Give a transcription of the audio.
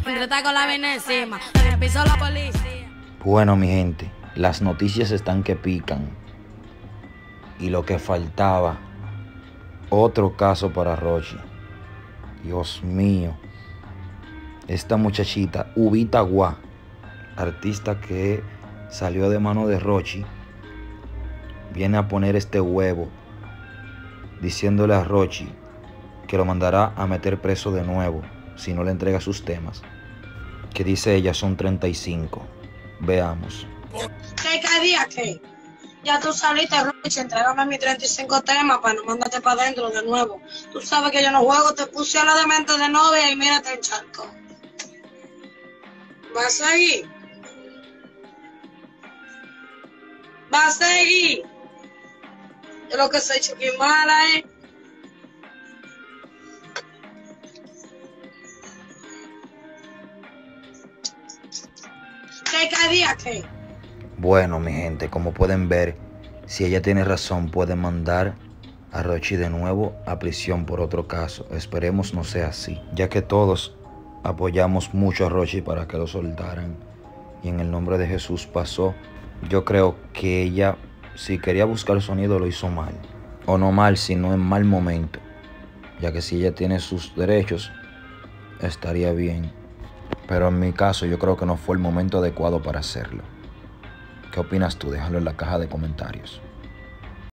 Entreta con la vaina encima. Me pisó la policía. Bueno, mi gente, las noticias están que pican. Y lo que faltaba, otro caso para Rochi. Dios mío. Esta muchachita, Ubita Guá, artista que salió de mano de Rochi, viene a poner este huevo diciéndole a Rochi que lo mandará a meter preso de nuevo si no le entrega sus temas, que dice ella son 35. Veamos. ¿Qué día qué? Ya tú saliste, Rochi, entrégame mis 35 temas para no mandarte para adentro de nuevo. Tú sabes que yo no juego, te puse a la demente de novia y mírate el charco. ¿Vas a seguir? ¿Vas a seguir? Yo lo que soy chuquimala, ¿Qué día qué? Bueno, mi gente, como pueden ver, si ella tiene razón, puede mandar a Rochi de nuevo a prisión por otro caso. Esperemos no sea así, ya que todos apoyamos mucho a Rochi para que lo soltaran. Y en el nombre de Jesús pasó. Yo creo que ella, si quería buscar sonido, lo hizo mal. O no mal, sino en mal momento. Ya que si ella tiene sus derechos, estaría bien. Pero en mi caso, yo creo que no fue el momento adecuado para hacerlo. ¿Qué opinas tú? Déjalo en la caja de comentarios.